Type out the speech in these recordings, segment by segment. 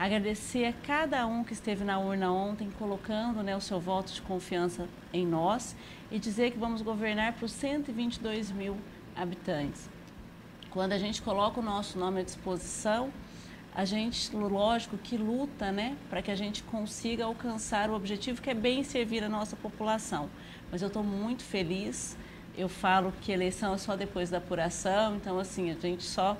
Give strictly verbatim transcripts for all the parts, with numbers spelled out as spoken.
Agradecer a cada um que esteve na urna ontem, colocando, né, o seu voto de confiança em nós e dizer que vamos governar por cento e vinte e dois mil habitantes. Quando a gente coloca o nosso nome à disposição, a gente, lógico, que luta, né, para que a gente consiga alcançar o objetivo que é bem servir a nossa população. Mas eu estou muito feliz, eu falo que eleição é só depois da apuração, então assim, a gente só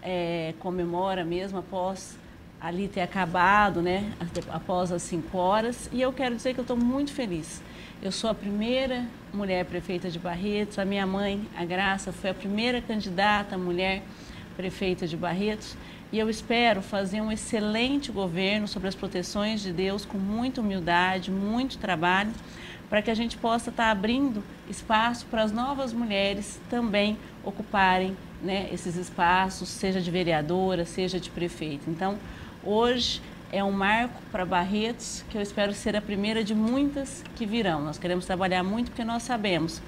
é, comemora mesmo após ali ter acabado, né, após as cinco horas, e eu quero dizer que eu estou muito feliz. Eu sou a primeira mulher prefeita de Barretos, a minha mãe, a Graça, foi a primeira candidata mulher prefeita de Barretos, e eu espero fazer um excelente governo sobre as proteções de Deus, com muita humildade, muito trabalho, para que a gente possa estar abrindo espaço para as novas mulheres também ocuparem, né, esses espaços, seja de vereadora, seja de prefeito. Então, hoje é um marco para Barretos, que eu espero ser a primeira de muitas que virão. Nós queremos trabalhar muito porque nós sabemos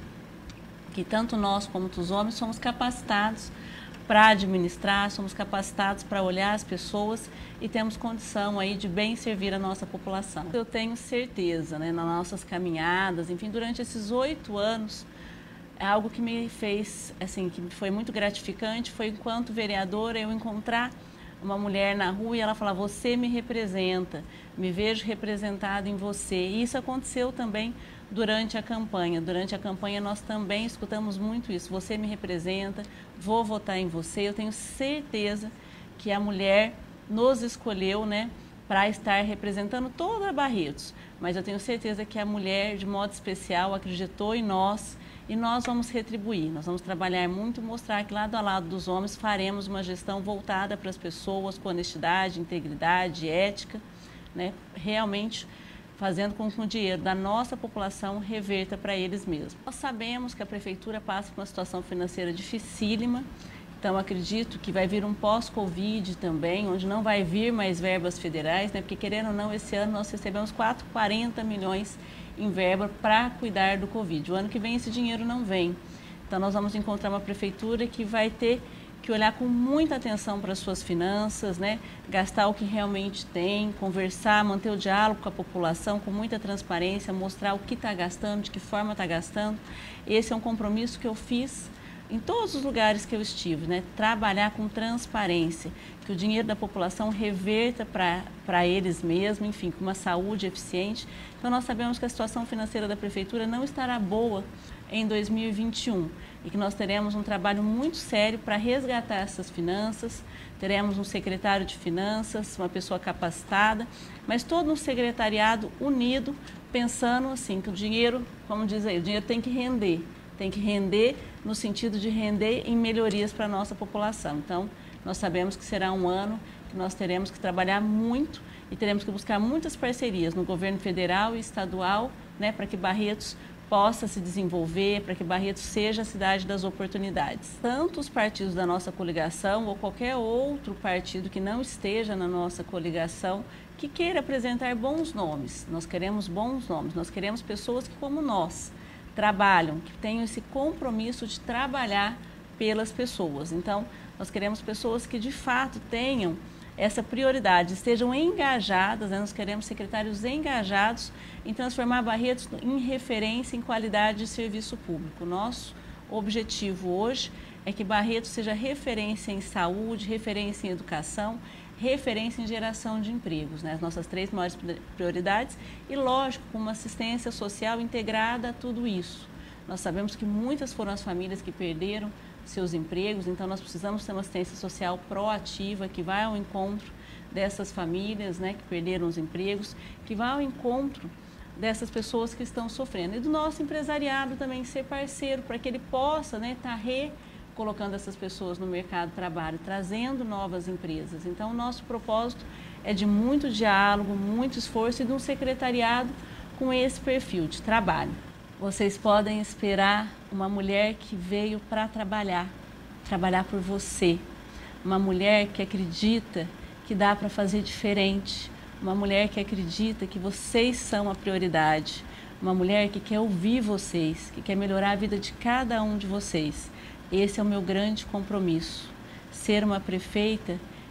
que tanto nós como os homens somos capacitados para administrar, somos capacitados para olhar as pessoas e temos condição aí de bem servir a nossa população. Eu tenho certeza, né, nas nossas caminhadas, enfim, durante esses oito anos, é algo que me fez, assim, que foi muito gratificante, foi enquanto vereadora eu encontrar uma mulher na rua e ela falar: você me representa, me vejo representada em você. E isso aconteceu também durante a campanha. Durante a campanha nós também escutamos muito isso: você me representa, vou votar em você. Eu tenho certeza que a mulher nos escolheu, né, para estar representando toda a Barretos. Mas eu tenho certeza que a mulher, de modo especial, acreditou em nós. E nós vamos retribuir, nós vamos trabalhar muito, mostrar que lado a lado dos homens faremos uma gestão voltada para as pessoas, com honestidade, integridade, ética, né? Realmente fazendo com que o dinheiro da nossa população reverta para eles mesmos. Nós sabemos que a Prefeitura passa por uma situação financeira dificílima, então acredito que vai vir um pós-Covid também, onde não vai vir mais verbas federais, né? Porque querendo ou não, esse ano nós recebemos quatrocentos e quarenta milhões em verba para cuidar do Covid. O ano que vem esse dinheiro não vem. Então nós vamos encontrar uma prefeitura que vai ter que olhar com muita atenção para as suas finanças, né? Gastar o que realmente tem, conversar, manter o diálogo com a população com muita transparência, mostrar o que está gastando, de que forma está gastando. Esse é um compromisso que eu fiz em todos os lugares que eu estive, né? Trabalhar com transparência, que o dinheiro da população reverta para eles mesmos, enfim, com uma saúde eficiente. Então nós sabemos que a situação financeira da Prefeitura não estará boa em dois mil e vinte e um e que nós teremos um trabalho muito sério para resgatar essas finanças, teremos um secretário de finanças, uma pessoa capacitada, mas todo um secretariado unido, pensando assim, que o dinheiro, como diz aí, o dinheiro tem que render. Tem que render no sentido de render em melhorias para a nossa população. Então, nós sabemos que será um ano que nós teremos que trabalhar muito e teremos que buscar muitas parcerias no governo federal e estadual, né, para que Barretos possa se desenvolver, para que Barretos seja a cidade das oportunidades. Tanto os partidos da nossa coligação ou qualquer outro partido que não esteja na nossa coligação, que queira apresentar bons nomes. Nós queremos bons nomes, nós queremos pessoas que, como nós, trabalham, que tenham esse compromisso de trabalhar pelas pessoas. Então, nós queremos pessoas que de fato tenham essa prioridade, estejam engajadas, né? Nós queremos secretários engajados em transformar Barretos em referência em qualidade de serviço público. Nosso objetivo hoje é que Barretos seja referência em saúde, referência em educação, referência em geração de empregos, né? As nossas três maiores prioridades e, lógico, com uma assistência social integrada a tudo isso. Nós sabemos que muitas foram as famílias que perderam seus empregos, então nós precisamos ter uma assistência social proativa que vai ao encontro dessas famílias, né, que perderam os empregos, que vai ao encontro dessas pessoas que estão sofrendo. E do nosso empresariado também ser parceiro para que ele possa, né, estar re colocando essas pessoas no mercado de trabalho, trazendo novas empresas. Então, o nosso propósito é de muito diálogo, muito esforço e de um secretariado com esse perfil de trabalho. Vocês podem esperar uma mulher que veio para trabalhar, trabalhar por você. Uma mulher que acredita que dá para fazer diferente. Uma mulher que acredita que vocês são a prioridade. Uma mulher que quer ouvir vocês, que quer melhorar a vida de cada um de vocês. Esse é o meu grande compromisso, ser uma prefeita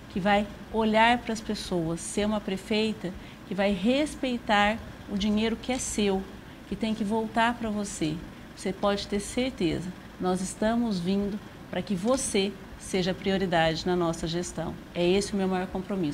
que vai olhar para as pessoas, ser uma prefeita que vai respeitar o dinheiro que é seu, que tem que voltar para você. Você pode ter certeza, nós estamos vindo para que você seja a prioridade na nossa gestão. É esse o meu maior compromisso.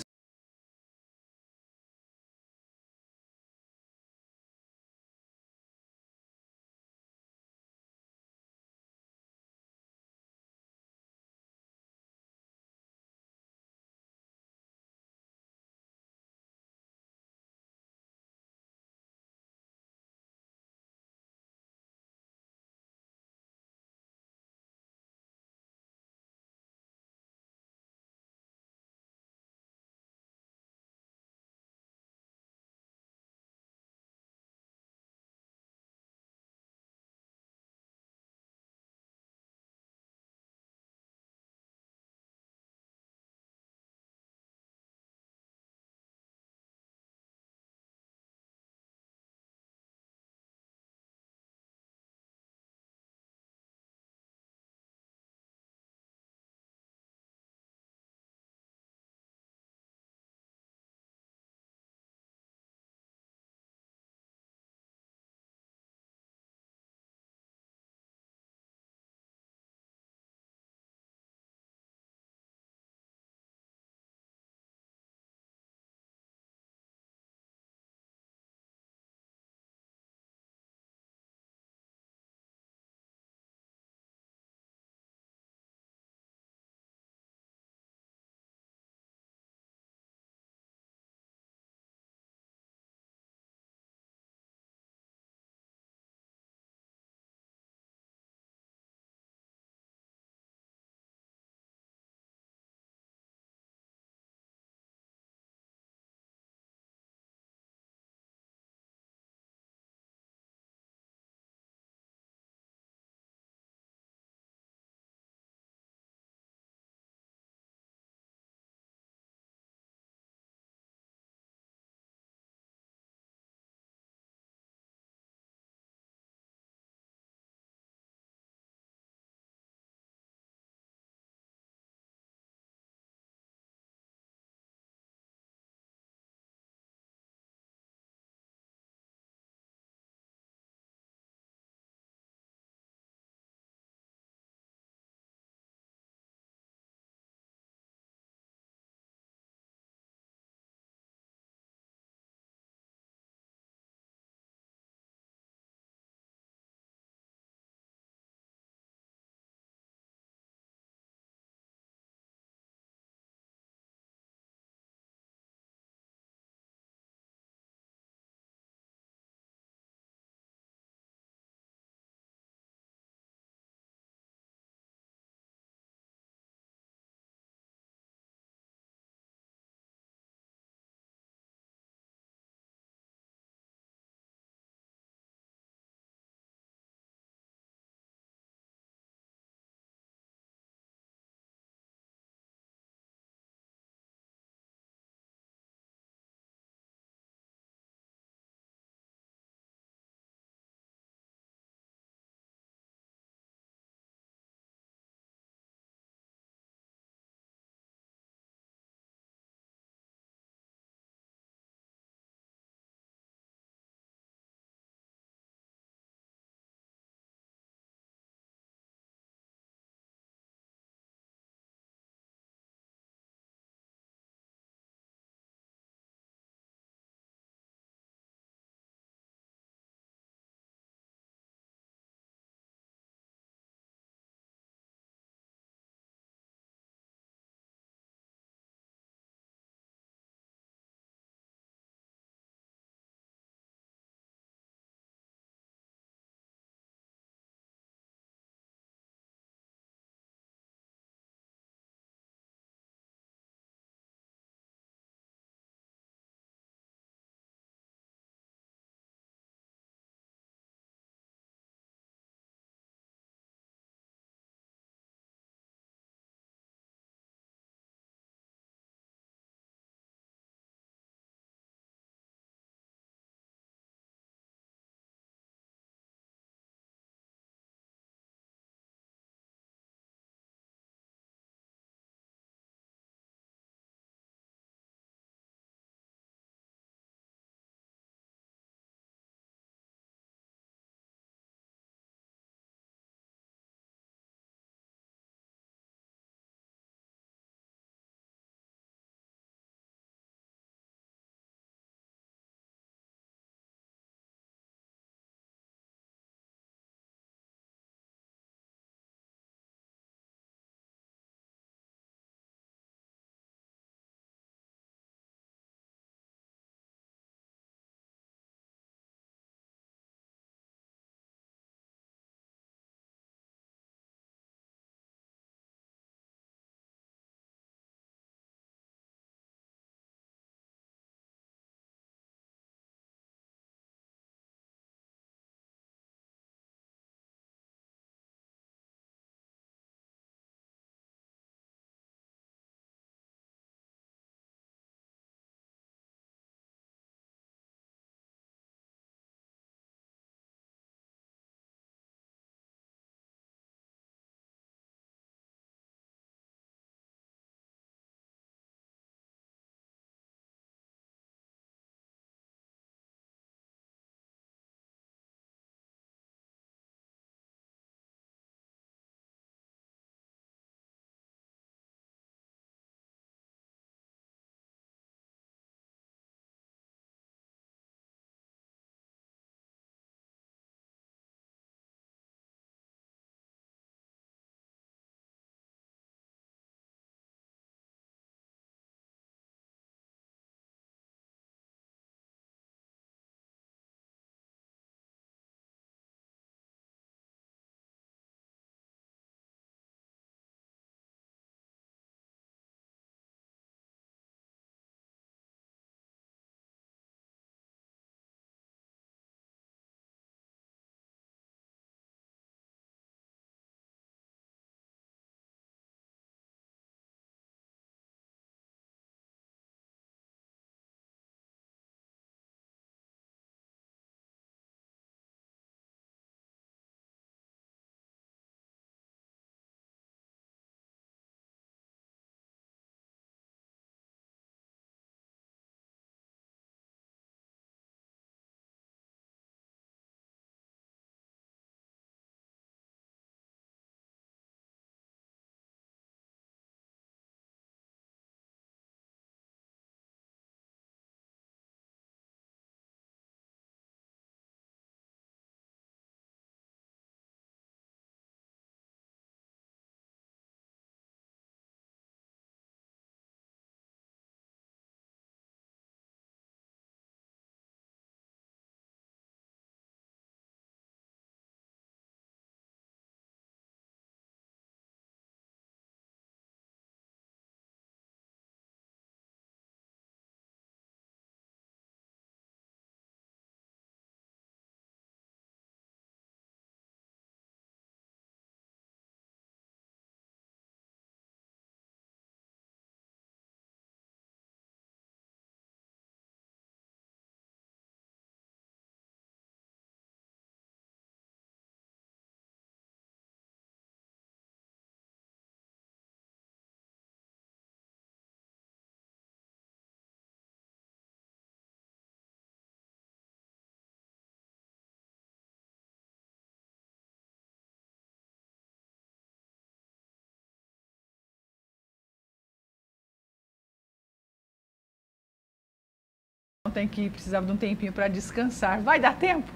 Tem que precisava de um tempinho para descansar. Vai dar tempo?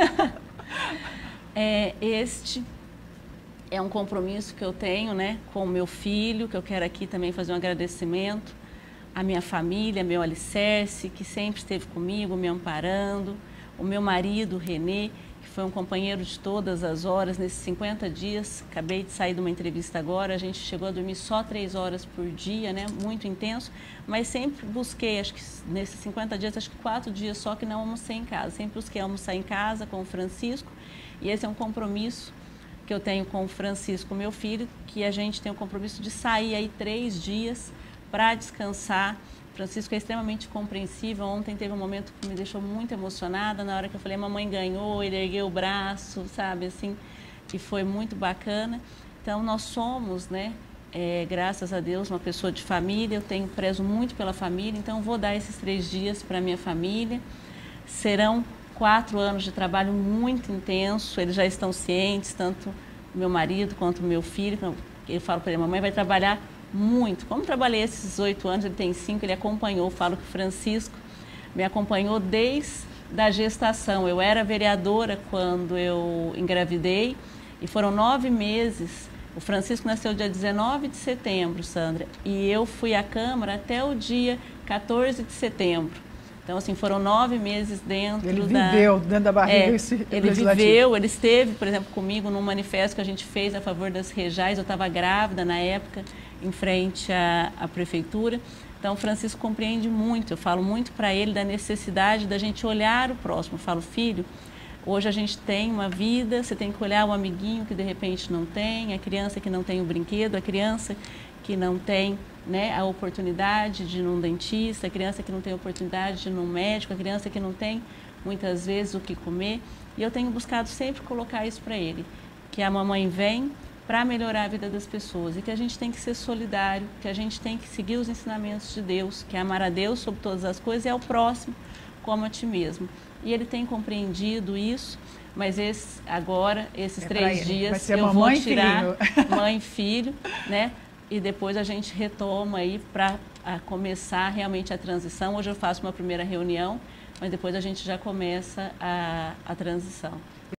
é, este é um compromisso que eu tenho, né, com o meu filho, que eu quero aqui também fazer um agradecimento à minha família, meu alicerce, que sempre esteve comigo, me amparando, o meu marido, Renê, que foi um companheiro de todas as horas nesses cinquenta dias. Acabei de sair de uma entrevista agora, a gente chegou a dormir só três horas por dia, né? Muito intenso, mas sempre busquei, acho que nesses cinquenta dias, acho que quatro dias só que não almocei em casa. Sempre busquei almoçar em casa com o Francisco, e esse é um compromisso que eu tenho com o Francisco, meu filho, que a gente tem o compromisso de sair aí três dias para descansar. Francisco é extremamente compreensível. Ontem teve um momento que me deixou muito emocionada, na hora que eu falei, mamãe ganhou, ele ergueu o braço, sabe, assim, e foi muito bacana. Então, nós somos, né, é, graças a Deus, uma pessoa de família, eu tenho prezo muito pela família, então vou dar esses três dias para minha família. Serão quatro anos de trabalho muito intenso, eles já estão cientes, tanto meu marido quanto meu filho. Eu falo para ele, mamãe vai trabalhar muito. Como trabalhei esses oito anos, ele tem cinco, ele acompanhou. Eu falo que o Francisco me acompanhou desde a gestação. Eu era vereadora quando eu engravidei e foram nove meses. O Francisco nasceu dia dezenove de setembro, Sandra, e eu fui à Câmara até o dia quatorze de setembro. Então, assim, foram nove meses dentro ele da... Ele viveu dentro da barriga é, esse Ele viveu, ele esteve, por exemplo, comigo num manifesto que a gente fez a favor das Rejais. Eu estava grávida na época, em frente à, à prefeitura. Então, o Francisco compreende muito. Eu falo muito para ele da necessidade da gente olhar o próximo. Eu falo, filho, hoje a gente tem uma vida, você tem que olhar o amiguinho que de repente não tem, a criança que não tem o brinquedo, a criança que não tem, né, a oportunidade de ir num dentista, a criança que não tem a oportunidade de ir num médico, a criança que não tem, muitas vezes, o que comer. E eu tenho buscado sempre colocar isso para ele, que a mamãe vem para melhorar a vida das pessoas e que a gente tem que ser solidário, que a gente tem que seguir os ensinamentos de Deus, que é amar a Deus sobre todas as coisas e ao próximo como a ti mesmo. E ele tem compreendido isso, mas esse, agora, esses é três dias, eu vou tirar mãe e filho, né? E depois a gente retoma aí para começar realmente a transição. Hoje eu faço uma primeira reunião, mas depois a gente já começa a, a transição.